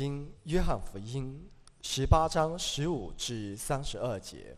经约翰福音18章15至32节。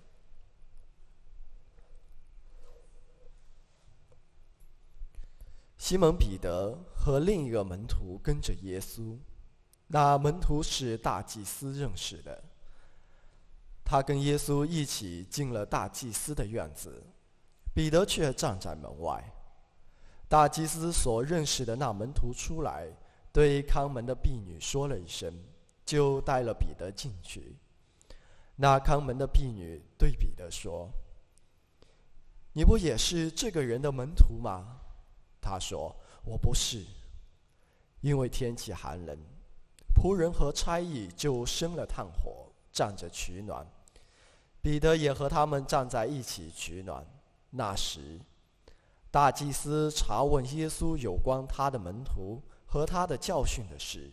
西门彼得和另一个门徒跟着耶稣，那门徒是大祭司认识的。他跟耶稣一起进了大祭司的院子，彼得却站在门外。大祭司所认识的那门徒出来，对看门的婢女说了一声，就带了彼得进去。那看门的婢女对彼得说：“你不也是这个人的门徒吗？”他说：“我不是。”因为天气寒冷，仆人和差役就生了炭火，站着取暖。彼得也和他们站在一起取暖。那时，大祭司查问耶稣有关他的门徒和他的教训的事。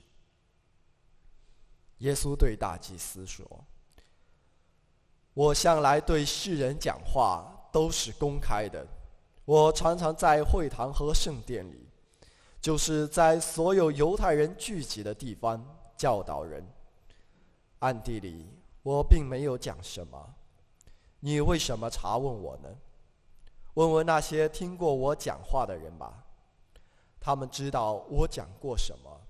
耶稣对大祭司说：“我向来对世人讲话都是公开的。我常常在会堂和圣殿里，就是在所有犹太人聚集的地方教导人。暗地里，我并没有讲什么。你为什么查问我呢？问问那些听过我讲话的人吧，他们知道我讲过什么。”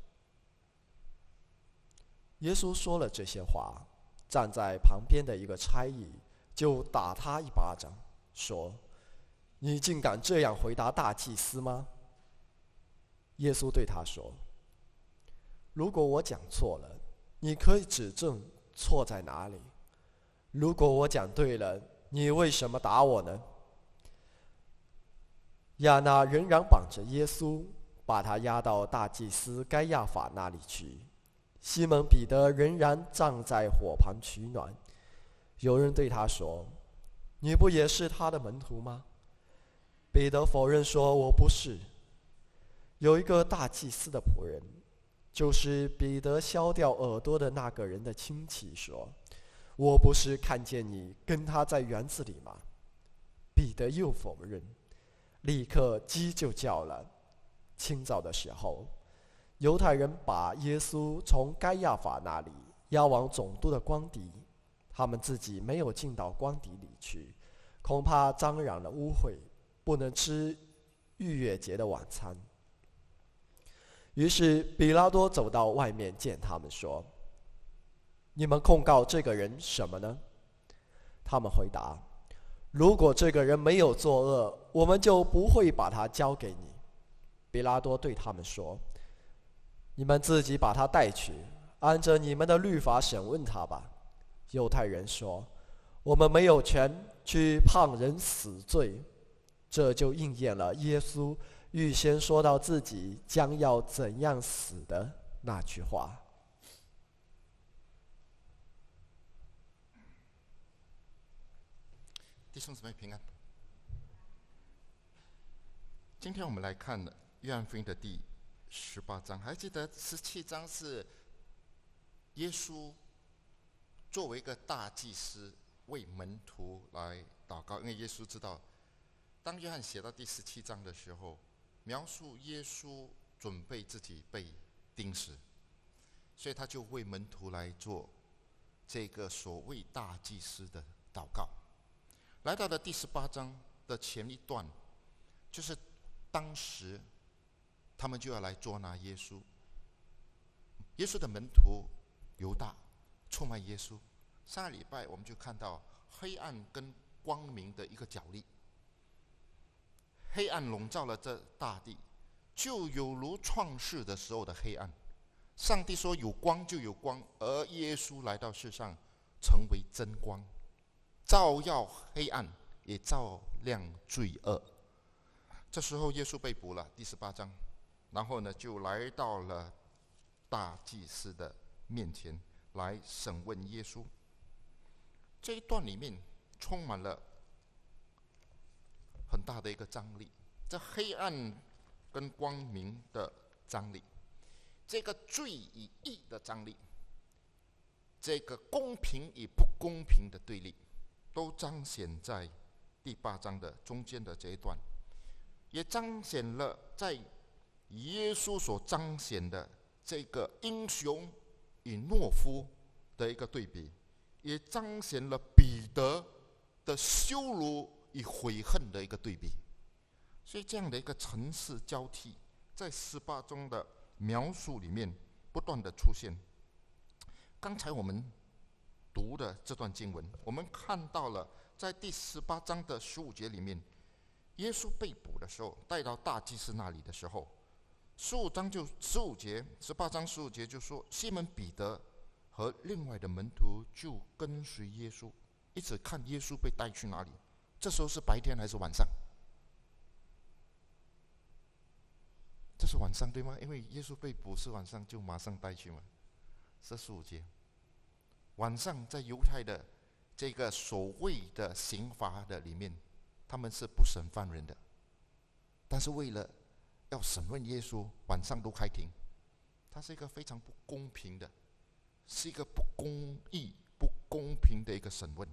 耶稣说了这些话，站在旁边的一个差役就打他一巴掌，说：“你竟敢这样回答大祭司吗？”耶稣对他说：“如果我讲错了，你可以指正错在哪里；如果我讲对了，你为什么打我呢？”亚那仍然绑着耶稣，把他押到大祭司该亚法那里去。西门彼得仍然站在火旁取暖。有人对他说：“你不也是他的门徒吗？”彼得否认说：“我不是。”有一个大祭司的仆人，就是彼得削掉耳朵的那个人的亲戚，说：“我不是看见你跟他在园子里吗？”彼得又否认，立刻鸡就叫了。清早的时候，犹太人把耶稣从该亚法那里押往总督的官邸，他们自己没有进到官邸里去，恐怕沾染了污秽，不能吃逾越节的晚餐。于是比拉多走到外面见他们，说：“你们控告这个人什么呢？”他们回答：“如果这个人没有作恶，我们就不会把他交给你。”比拉多对他们说：“你们自己把他带去，按着你们的律法审问他吧。”犹太人说：“我们没有权去判人死罪。”这就应验了耶稣预先说到自己将要怎样死的那句话。 弟兄姊妹平安。今天我们来看约翰福音的第18章，还记得17章是耶稣作为一个大祭司为门徒来祷告，因为耶稣知道，当约翰写到第17章的时候，描述耶稣准备自己被钉死，所以他就为门徒来做这个所谓大祭司的祷告。来到了第18章的前一段，就是当时他们就要来捉拿耶稣。耶稣的门徒犹大出卖耶稣。上个礼拜我们就看到黑暗跟光明的一个角力，黑暗笼罩了这大地，就有如创世的时候的黑暗。上帝说有光就有光，而耶稣来到世上成为真光，照耀黑暗，也照亮罪恶。这时候耶稣被捕了，第18章，然后呢就来到了大祭司的面前来审问耶稣。这一段里面充满了很大的一个张力，这黑暗跟光明的张力，这个罪与义的张力，这个公平与不公平的对立，都彰显在第8章的中间的这一段，也彰显了在耶稣所彰显的这个英雄与懦夫的一个对比，也彰显了彼得的羞辱与悔恨的一个对比。所以这样的一个层次交替，在18章的描述里面不断的出现。刚才我们读的这段经文，我们看到了在第18章的15节里面，耶稣被捕的时候，带到大祭司那里的时候，18章15节就说，西门彼得和另外的门徒就跟随耶稣，一直看耶稣被带去哪里。这时候是白天还是晚上？这是晚上对吗？因为耶稣被捕是晚上，就马上带去嘛。是15节。晚上在犹太的这个所谓的刑罚的里面，他们是不审犯人的，但是为了要审问耶稣，晚上都开庭。它是一个非常不公平的，是一个不公义、不公平的一个审问。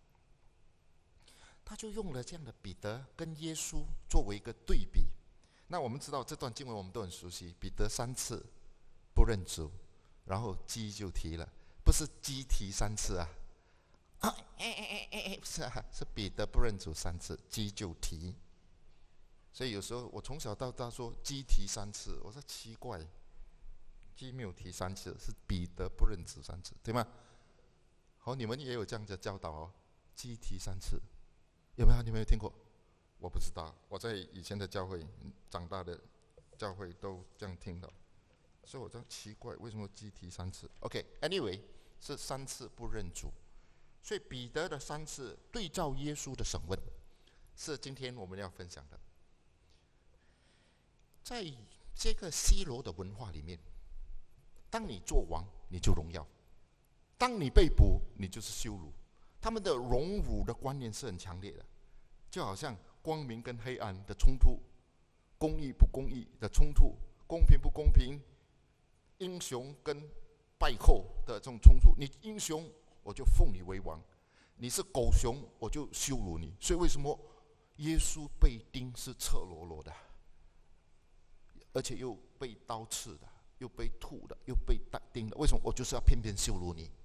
他就用了这样的彼得跟耶稣作为一个对比。那我们知道这段经文我们都很熟悉，彼得3次不认主，然后鸡就啼了，不是鸡啼3次啊，不是啊，是彼得不认主3次，鸡就啼。所以有时候我从小到大说鸡啼3次，我说奇怪，鸡没有啼3次，是彼得不认主3次，对吗？好，你们也有这样的教导哦，鸡啼3次，有没有？你们有听过？我不知道，我在以前的教会长大的教会都这样听到，所以我这样奇怪，为什么鸡啼3次 ？OK，anyway，是3次不认主，所以彼得的3次对照耶稣的审问，是今天我们要分享的。在这个希罗的文化里面，当你做王，你就荣耀；当你被捕，你就是羞辱。他们的荣辱的观念是很强烈的，就好像光明跟黑暗的冲突，公义不公义的冲突，公平不公平，英雄跟败寇的这种冲突。你英雄，我就奉你为王；你是狗熊，我就羞辱你。所以为什么耶稣被钉是赤裸裸的，而且又被刀刺的，又被吐的，又被钉的？为什么？我就是要偏偏羞辱你，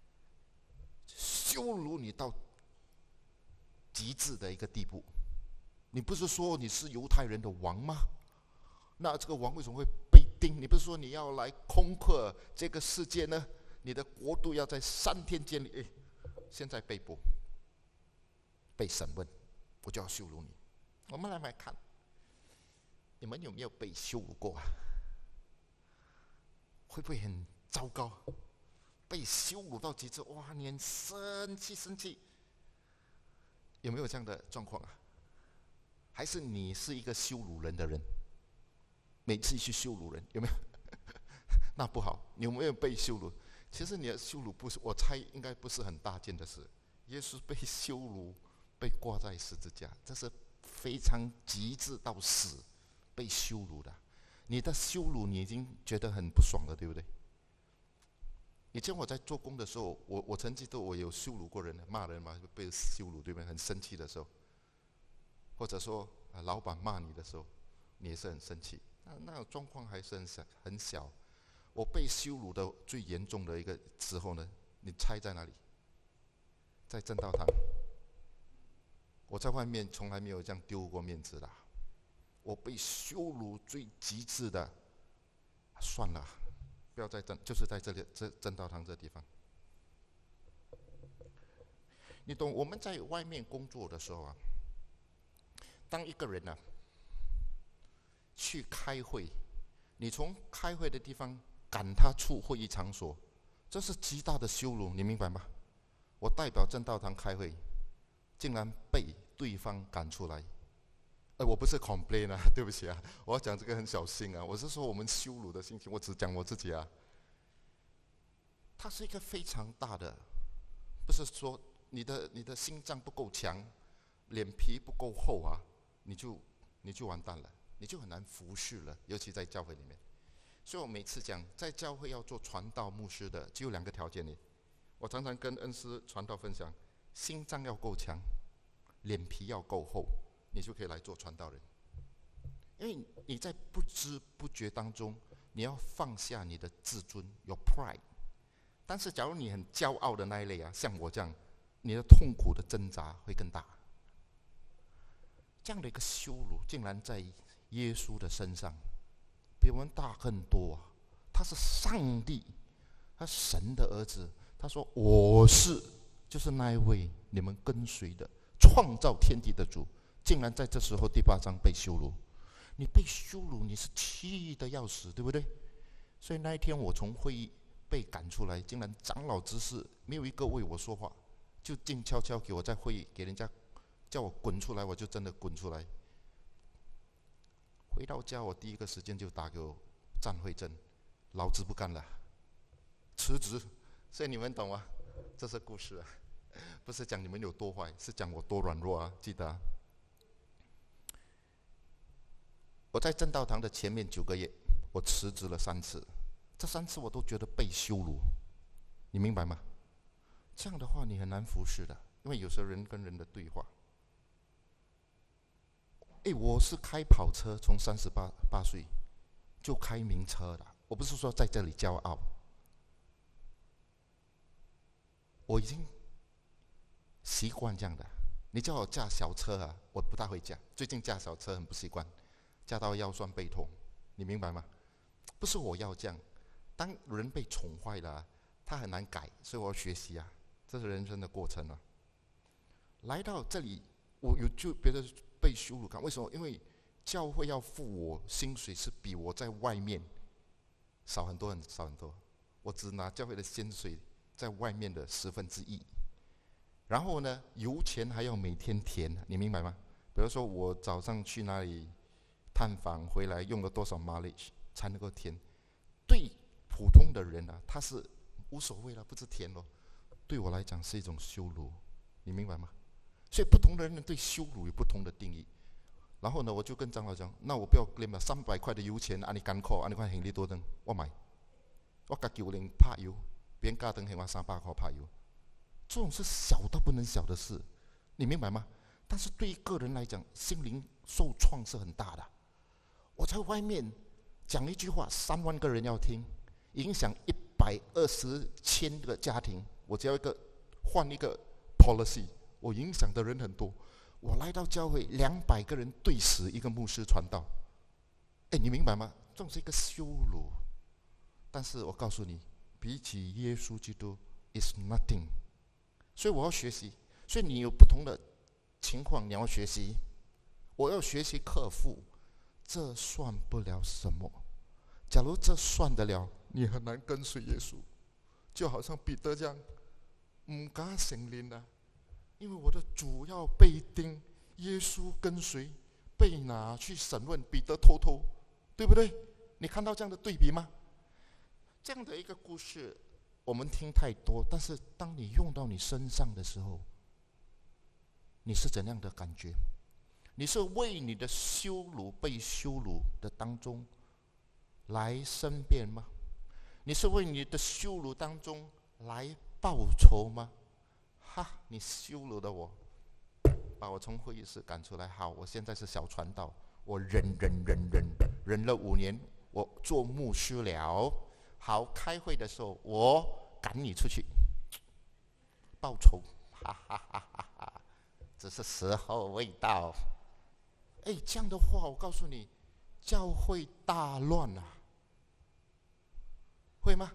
羞辱你到极致的一个地步。你不是说你是犹太人的王吗？那这个王为什么会被钉？你不是说你要来攻克这个世界呢？你的国度要在3天建立。现在被捕、被审问，我就要羞辱你。我们来看，你们有没有被羞辱过啊？会不会很糟糕？被羞辱到极致，哇，你很生气，有没有这样的状况啊？还是你是一个羞辱人的人，每次去羞辱人，有没有？那不好。你有没有被羞辱？其实你的羞辱不是，我猜应该不是很大件的事。耶稣被羞辱，被挂在十字架，这是非常极致到死，被羞辱的。你的羞辱你已经觉得很不爽了，对不对？以前我在做工的时候，我曾记得我有羞辱过人，骂人嘛，被羞辱，对不对？很生气的时候，或者说老板骂你的时候，你也是很生气。那种状况还是很小。我被羞辱的最严重的一个时候呢，你猜在哪里？在正道堂。我在外面从来没有这样丢过面子的。我被羞辱最极致的，算了，不要再就是在这里正道堂这地方。你懂？我们在外面工作的时候啊，当一个人啊去开会，你从开会的地方赶他出会议场所，这是极大的羞辱，你明白吗？我代表正道堂开会，竟然被对方赶出来。我不是 complain 啊，对不起啊，我要讲这个很小心啊。我是说我们羞辱的心情，我只讲我自己啊。它是一个非常大的，不是说你的心脏不够强，脸皮不够厚啊，你就完蛋了，你就很难服侍了，尤其在教会里面。所以我每次讲，在教会要做传道牧师的，只有2个条件呢。我常常跟恩师传道分享，心脏要够强，脸皮要够厚，你就可以来做传道人。因为你在不知不觉当中，你要放下你的自尊 ，your pride， 但是假如你很骄傲的那一类啊，像我这样，你的痛苦的挣扎会更大。这样的一个羞辱，竟然在耶稣的身上，比我们大很多啊！他是上帝，他神的儿子。他说：“我是，就是那一位你们跟随的，创造天地的主。”竟然在这时候第8章被羞辱。你被羞辱，你是气得要死，对不对？所以那一天我从会议被赶出来，竟然长老执事没有一个为我说话，就静悄悄给我在会议给人家叫我滚出来，我就真的滚出来。回到家，我第一个时间就打给我站会证，老子不干了，辞职。所以你们懂吗？这是故事啊，不是讲你们有多坏，是讲我多软弱啊！记得啊，我在正道堂的前面9个月，我辞职了3次，这3次我都觉得被羞辱，你明白吗？这样的话你很难服侍的，因为有时候人跟人的对话。我是开跑车，从38岁就开名车了。我不是说在这里骄傲，我已经习惯这样的。你叫我驾小车啊，我不大会驾。最近驾小车很不习惯，驾到腰酸背痛，你明白吗？不是我要这样，当人被宠坏了，他很难改，所以我要学习啊，这是人生的过程啊。来到这里，我有就别的被羞辱感，为什么？因为教会要付我薪水是比我在外面少很多很多，我只拿教会的薪水在外面的1/10。然后呢，油钱还要每天填，你明白吗？比如说我早上去那里探访回来用了多少 mileage 才能够填。对普通的人啊，他是无所谓了，不是填咯。对我来讲是一种羞辱，你明白吗？所以不同的人对羞辱有不同的定义。然后呢，我就跟长老讲，那我不要 claim 了300块的油钱，你艰苦，你看行李多灯，我买，我加90拍油，别人加灯还我300块拍油，这种是小到不能小的事，你明白吗？但是对于个人来讲，心灵受创是很大的。我在外面讲一句话，3万个人要听，影响120千个家庭，我只要换一个 policy， 我影响的人很多。我来到教会，200个人对死一个牧师传道，你明白吗？这是一个羞辱。但是我告诉你，比起耶稣基督 is nothing。所以我要学习。所以你有不同的情况，你要学习。我要学习克服，这算不了什么。假如这算得了，你很难跟随耶稣。就好像彼得这样，不敢承认啊。因为我的主要被钉，耶稣跟随，被拿去审问，彼得偷偷，对不对？你看到这样的对比吗？这样的一个故事，我们听太多，但是当你用到你身上的时候，你是怎样的感觉？你是为你的羞辱被羞辱的当中来申辩吗？你是为你的羞辱当中来报仇吗？你羞辱了我，把我从会议室赶出来。好，我现在是小传道，我忍了5年，我做牧师了。好，开会的时候我赶你出去报仇，只是时候未到。这样的话，我告诉你，教会大乱啊，会吗？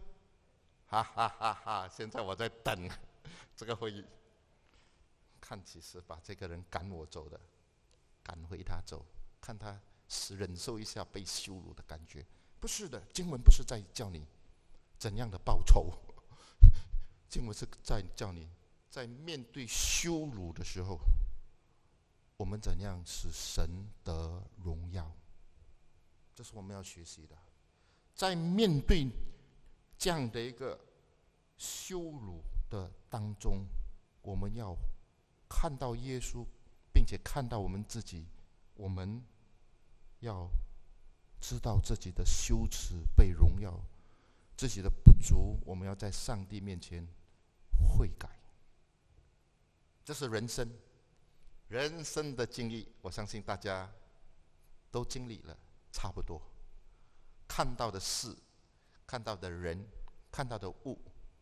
现在我在等这个会议，看起是把这个人赶我走的，赶回他走，看他忍受一下被羞辱的感觉。不是的，经文不是在叫你怎样的报仇，经文是在叫你在面对羞辱的时候，我们怎样使神得荣耀，这是我们要学习的。在面对这样的一个羞辱的当中，我们要看到耶稣，并且看到我们自己，我们要知道自己的羞耻被荣耀，自己的不足，我们要在上帝面前悔改。这是人生的经历，我相信大家都经历了差不多。看到的事，看到的人，看到的物，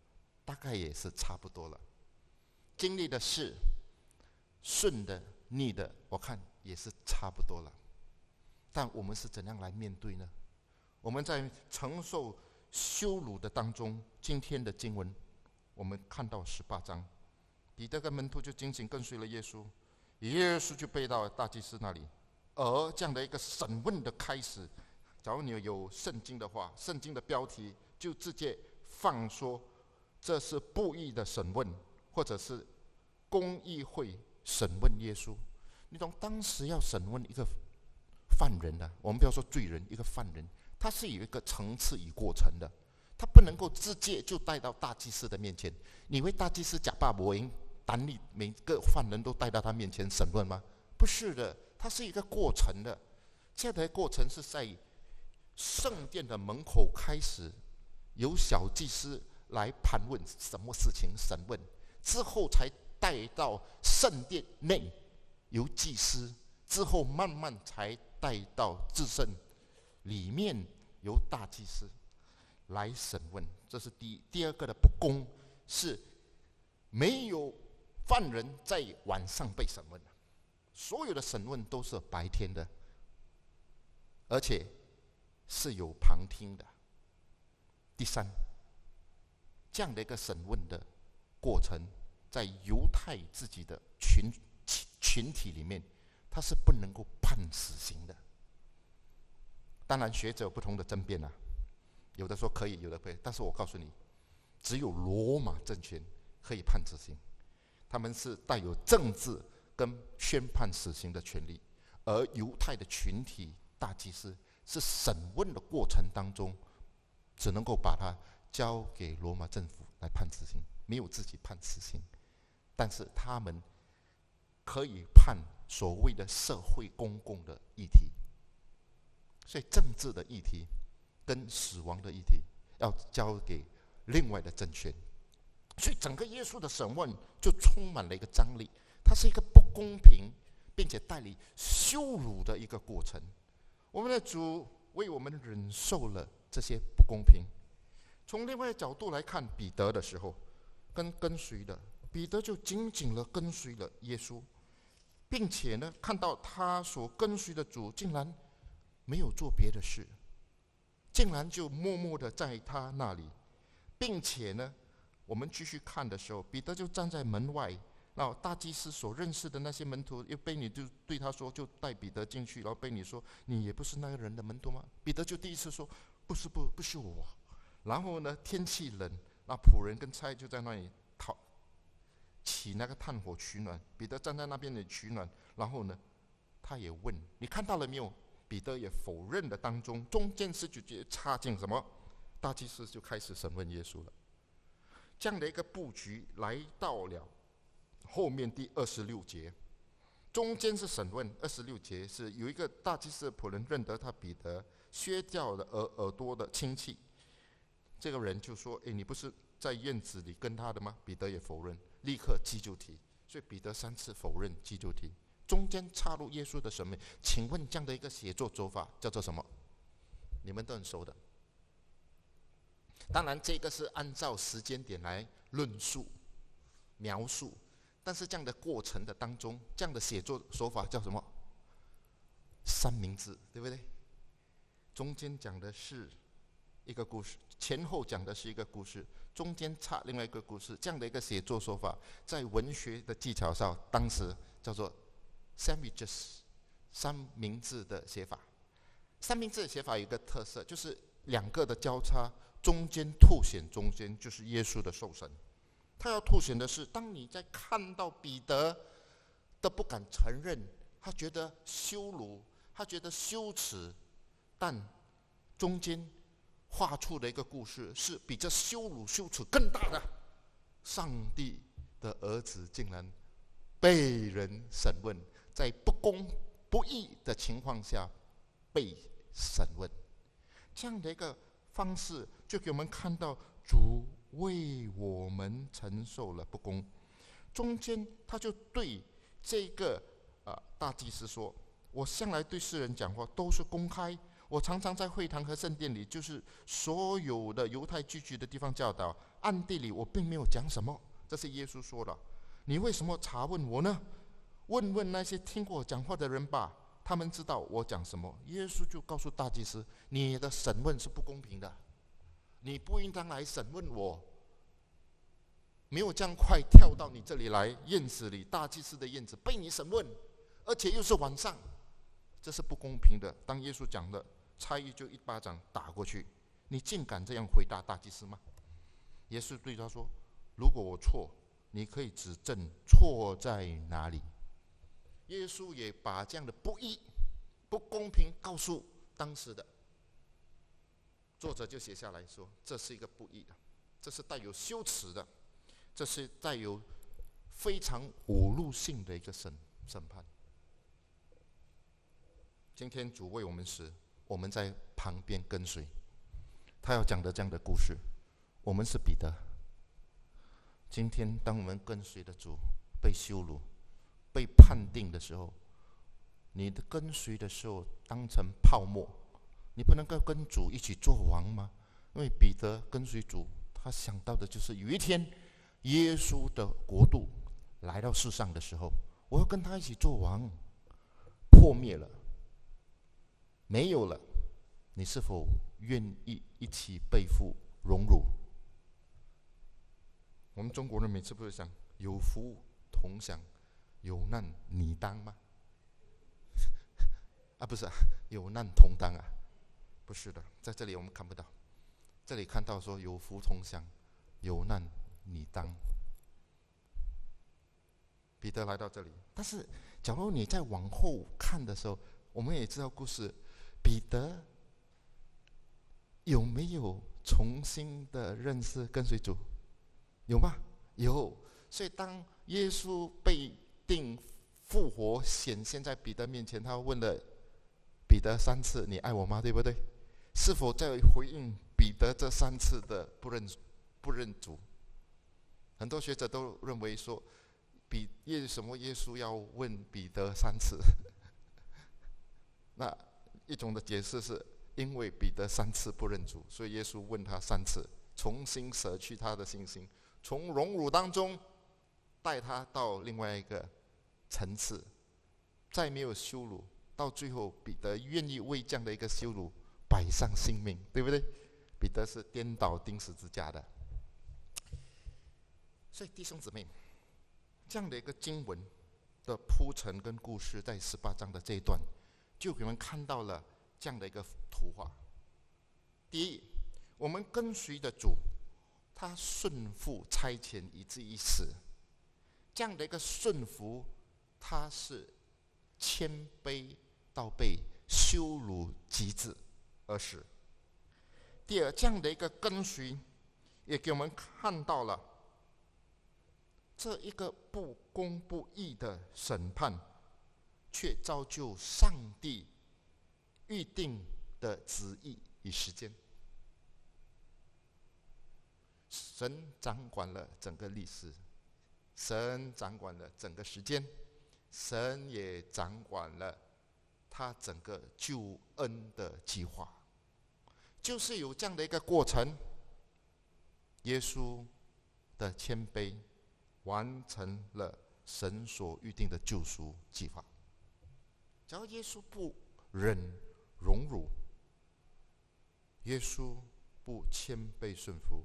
大概也是差不多了。经历的事，顺的、逆的，我看也是差不多了。但我们是怎样来面对呢？我们在承受羞辱的当中，今天的经文，我们看到18章，彼得跟门徒就紧紧跟随了耶稣，耶稣就背到大祭司那里，而这样的一个审问的开始，假如你有圣经的话，圣经的标题就直接放说，这是不义的审问，或者是公议会审问耶稣。你懂，当时要审问一个犯人呢，我们不要说罪人，一个犯人，他是有一个层次与过程的，他不能够直接就带到大祭司的面前。你以为大祭司假扮魔音，胆力每个犯人都带到他面前审问吗？不是的，它是一个过程的。这样的过程是在圣殿的门口开始，由小祭司来盘问什么事情审问，之后才带到圣殿内，由祭司，之后慢慢才带到至圣里面，由大祭司来审问。这是第一。第二个的不公是没有犯人在晚上被审问，所有的审问都是白天的，而且是有旁听的。第三，这样的一个审问的过程，在犹太自己的群体里面，他是不能够判死刑的。当然，学者有不同的争辩啊，有的说可以，有的不可以。但是我告诉你，只有罗马政权可以判死刑，他们是带有政治跟宣判死刑的权利，而犹太的群体大祭司是审问的过程当中，只能够把它交给罗马政府来判死刑，没有自己判死刑。但是他们可以判所谓的社会公共的议题，所以政治的议题跟死亡的议题要交给另外的政权。所以整个耶稣的审问就充满了一个张力，它是一个不公平并且带领羞辱的一个过程。我们的主为我们忍受了这些不公平。从另外一个角度来看，彼得的时候跟随的彼得就紧紧地跟随了耶稣，并且呢，看到他所跟随的主竟然没有做别的事，竟然就默默地在他那里，并且呢，我们继续看的时候，彼得就站在门外，然后大祭司所认识的那些门徒又被你就对他说，就带彼得进去，然后被你说你也不是那个人的门徒吗？彼得就第一次说不是我。然后呢，天气冷，那仆人跟差就在那里起那个炭火取暖，彼得站在那边的取暖，然后呢，他也问你看到了没有？彼得也否认的当中，中间是就插进什么？大祭司就开始审问耶稣了。这样的一个布局来到了后面第26节，中间是审问，26节是有一个大祭司的仆人认得他彼得削掉了耳朵的亲戚，这个人就说：“你不是在院子里跟他的吗？”彼得也否认，立刻击就题。所以彼得3次否认击就题，中间插入耶稣的审问。请问这样的一个写作手法叫做什么？你们都很熟的。当然，这个是按照时间点来论述、描述，但是这样的过程的当中，这样的写作手法叫什么？三明治，对不对？中间讲的是一个故事，前后讲的是一个故事，中间插另外一个故事，这样的一个写作手法，在文学的技巧上，当时叫做 sandwiches 三明治的写法。三明治的写法有一个特色，就是两个的交叉，中间凸显中间就是耶稣的受审。他要凸显的是，当你在看到彼得的不敢承认，他觉得羞辱，他觉得羞耻，但中间画出的一个故事是比这羞辱羞耻更大的。上帝的儿子竟然被人审问，在不公不义的情况下被审问，这样的一个方式就给我们看到主为我们承受了不公。中间他就对这个大祭司说：“我向来对世人讲话都是公开， 我常常在会堂和圣殿里，就是所有的犹太聚居的地方教导，暗地里我并没有讲什么。这是耶稣说的。你为什么查问我呢？问问那些听过我讲话的人吧，他们知道我讲什么。耶稣就告诉大祭司，你的审问是不公平的，你不应当来审问我，没有这样快跳到你这里来院子里，大祭司的院子被你审问，而且又是晚上，这是不公平的。当耶稣讲了，差役就一巴掌打过去。你竟敢这样回答大祭司吗？耶稣对他说，如果我错，你可以指正错在哪里。耶稣也把这样的不义、不公平告诉当时的作者，就写下来说，这是一个不义的，这是带有羞耻的，这是带有非常侮辱性的一个审判。今天主为我们死，我们在旁边跟随。他要讲的这样的故事，我们是彼得。今天当我们跟随的主被羞辱、被判定的时候，你的跟随的时候当成泡沫，你不能够跟主一起做王吗？因为彼得跟随主，他想到的就是有一天耶稣的国度来到世上的时候，我要跟他一起做王。破灭了，没有了，你是否愿意一起背负荣辱？我们中国人每次不是讲有福同享，有难你当吗？不是有难同当啊，不是的，在这里我们看不到，这里看到说有福同享，有难你当。彼得来到这里，但是假如你再往后看的时候，我们也知道故事，彼得有没有重新的认识跟随主？有吗？有。所以当耶稣被定复活显现在彼得面前，他问了彼得3次，你爱我吗？对不对？是否在回应彼得这3次的不认主？很多学者都认为说，为什么耶稣要问彼得3次？那一种的解释是因为彼得3次不认主，所以耶稣问他3次，重新舍去他的信心，从荣辱当中带他到另外一个层次，再没有羞辱，到最后彼得愿意为这样的一个羞辱摆上性命，对不对？彼得是颠倒钉十字架的。所以弟兄姊妹，这样的一个经文的铺陈跟故事，在18章的这一段，就给我们看到了这样的一个图画。第一，我们跟随的主，他顺服差遣，以至于死。这样的一个顺服，他是谦卑到被羞辱极致而死。第二，这样的一个跟随，也给我们看到了这一个不公不义的审判，却造就上帝预定的旨意与时间。神掌管了整个历史，神掌管了整个时间，神也掌管了他整个救恩的计划。就是有这样的一个过程，耶稣的谦卑完成了神所预定的救赎计划。假如耶稣不忍荣辱，耶稣不谦卑顺服，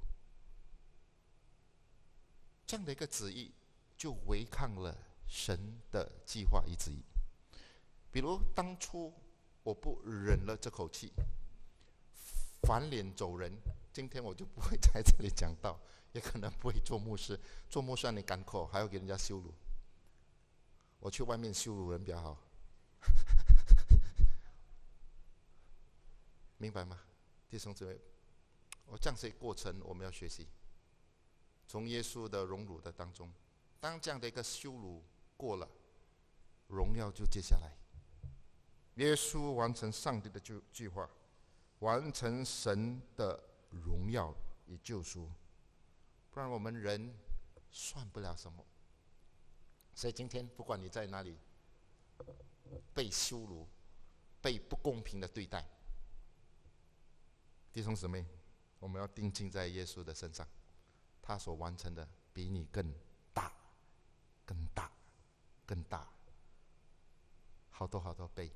这样的一个旨意就违抗了神的计划与旨意。比如当初我不忍了这口气，翻脸走人，今天我就不会在这里讲道，也可能不会做牧师。做牧师让你赶口，还要给人家羞辱，我去外面羞辱人比较好。明白吗，弟兄姊妹？这样的过程我们要学习，从耶稣的荣辱的当中，当这样的一个羞辱过了，荣耀就接下来。耶稣完成上帝的计划，完成神的荣耀与救赎，不然我们人算不了什么。所以今天不管你在哪里被羞辱，被不公平的对待， 弟兄姊妹，我们要定睛在耶稣的身上，他所完成的比你更大、更大、更大，好多好多倍。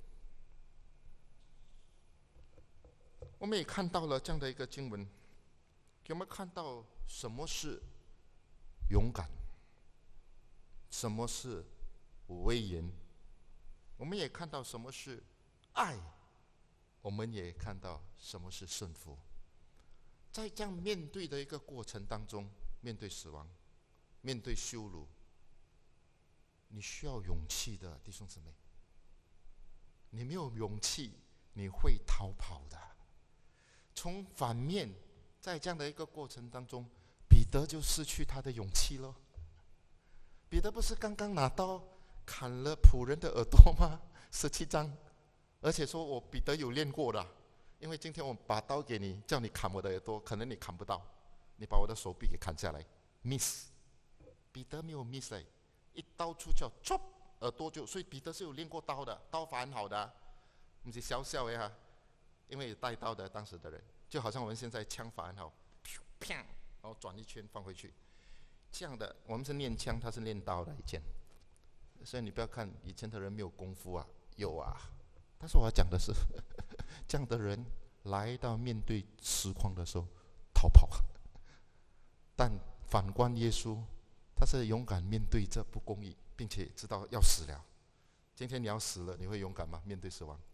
我们也看到了这样的一个经文，给我们看到什么是勇敢，什么是威严，我们也看到什么是爱，我们也看到什么是顺服。在这样面对的一个过程当中，面对死亡，面对羞辱，你需要勇气的，弟兄姊妹。你没有勇气，你会逃跑的。从反面，在这样的一个过程当中，彼得就失去他的勇气了。彼得不是刚刚拿刀砍了仆人的耳朵吗？17章，而且说我彼得有练过的，因为今天我把刀给你，叫你砍我的耳朵，可能你砍不到，你把我的手臂给砍下来 ，miss。彼得没有 miss 嘞，一刀出鞘，唰，耳朵就，所以彼得是有练过刀的，刀法很好的，不是小小的哈。因为有带刀的当时的人，就好像我们现在枪法很好，砰，然后转一圈放回去，这样的。我们是练枪，他是练刀的以前，所以你不要看以前的人没有功夫啊，有啊。但是我要讲的是，这样的人来到面对实况的时候逃跑，但反观耶稣，他是勇敢面对这不公义，并且知道要死了。今天你要死了，你会勇敢吗？面对死亡？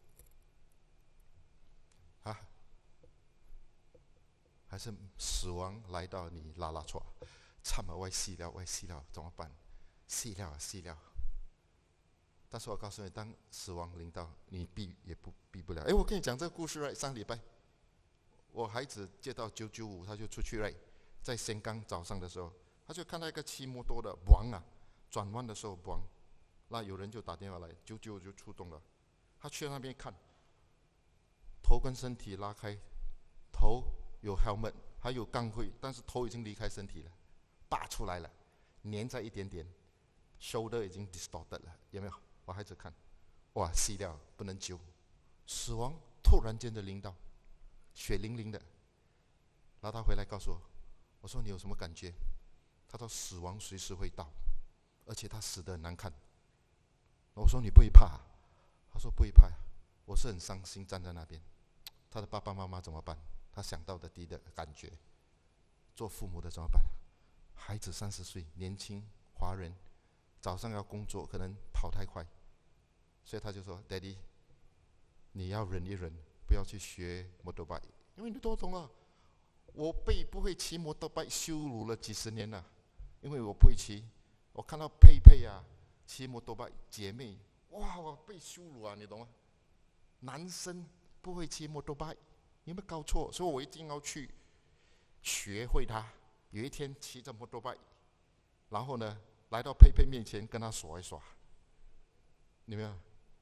还是死亡来到你拉拉错，惨了，我死了，怎么办？死了。但是我告诉你，当死亡临到，你避也避不了。我跟你讲这个故事，上礼拜我孩子接到995，他就出去在仙冈早上的时候，他就看到一个骑摩托的王啊，转弯的时候王，那有人就打电话来，995就出动了。他去那边看，头跟身体拉开，头有 helmet， 还有钢盔，但是头已经离开身体了，拔出来了，粘在一点点 ，shoulder 已经 distorted 了，有没有？我孩子看，哇，死了，不能救，死亡突然间的临到，血淋淋的。然后他回来告诉我，我说你有什么感觉？他说死亡随时会到，而且他死得很难看。我说你不会怕？他说不会怕，我是很伤心，站在那边。他的爸爸妈妈怎么办？他想到的第一的感觉，做父母的怎么办？孩子30岁，年轻华人，早上要工作，可能跑太快，所以他就说 ：“Daddy， 你要忍一忍，不要去学摩托车，因为你都懂了。我被不会骑摩托车羞辱了几十年了，因为我不会骑。我看到佩佩啊，骑摩托车姐妹，哇，我被羞辱啊，你懂吗？男生不会骑摩托车。”有没有搞错？所以我一定要去学会它。有一天骑着摩托车，然后呢，来到佩佩面前跟他耍一耍。有没有？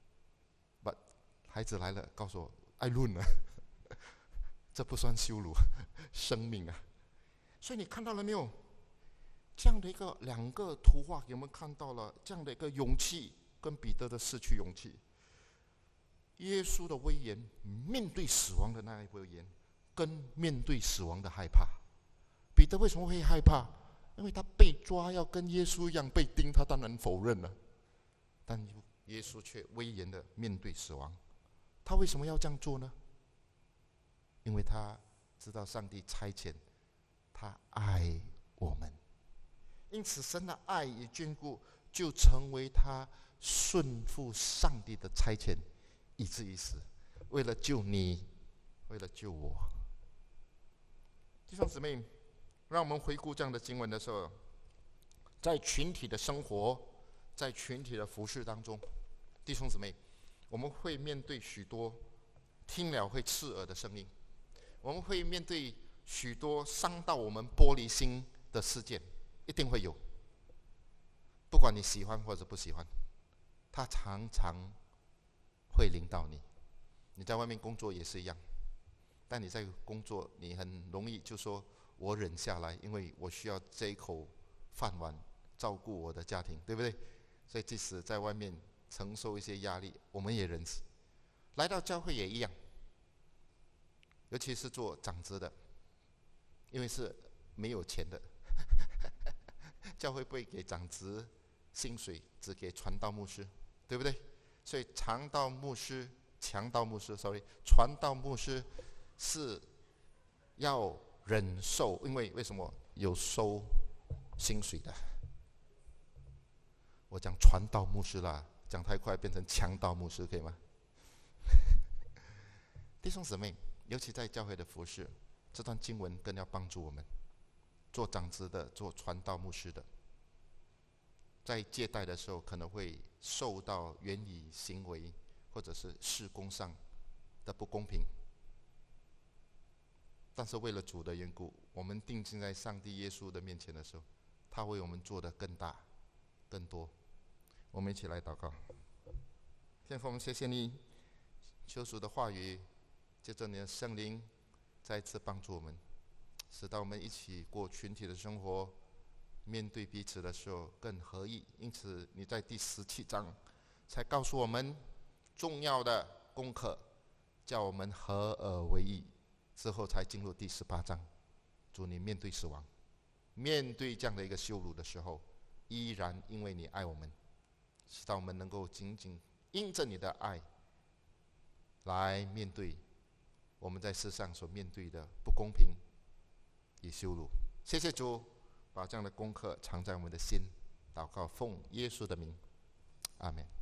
孩子来了，告诉我爱论了，这不算羞辱，生命啊！所以你看到了没有？这样的一个2个图画，有没有看到了这样的一个勇气，跟彼得的失去勇气？耶稣的威严，面对死亡的那一威严，跟面对死亡的害怕。彼得为什么会害怕？因为他被抓要跟耶稣一样被钉，他当然否认了。但耶稣却威严的面对死亡。他为什么要这样做呢？因为他知道上帝差遣他爱我们，因此神的爱与眷顾就成为他顺服上帝的差遣，以至于死，为了救你，为了救我。弟兄姊妹，让我们回顾这样的经文的时候，在群体的生活，在群体的服事当中，弟兄姊妹，我们会面对许多听了会刺耳的声音，我们会面对许多伤到我们玻璃心的事件，一定会有。不管你喜欢或者不喜欢，它常常会临到你。你在外面工作也是一样，但你在工作，你很容易就说我忍下来，因为我需要这一口饭碗照顾我的家庭，对不对？所以即使在外面承受一些压力，我们也忍。来到教会也一样， 尤其是做长子的，因为是没有钱的，教会不会给长子薪水，只给传道牧师，对不对？所以传道牧师是要忍受，因为什么？有收薪水的。我讲传道牧师啦，讲太快变成强盗牧师，可以吗？弟兄姊妹，尤其在教会的服事，这段经文更要帮助我们，做长子的，做传道牧师的，在接待的时候可能会受到言语行为或者是事工上的不公平，但是为了主的缘故，我们定睛在上帝耶稣的面前的时候，他为我们做得更大更多。我们一起来祷告。天父，我们谢谢你，求主的话语借着你的圣灵再次帮助我们，使到我们一起过群体的生活，面对彼此的时候更合意。因此你在第17章才告诉我们重要的功课，叫我们合而为一，之后才进入第18章。主，你面对死亡，面对这样的一个羞辱的时候，依然因为你爱我们，使到我们能够紧紧因着你的爱来面对我们在世上所面对的不公平与羞辱。谢谢主，把这样的功课藏在我们的心。祷告奉耶稣的名，阿们。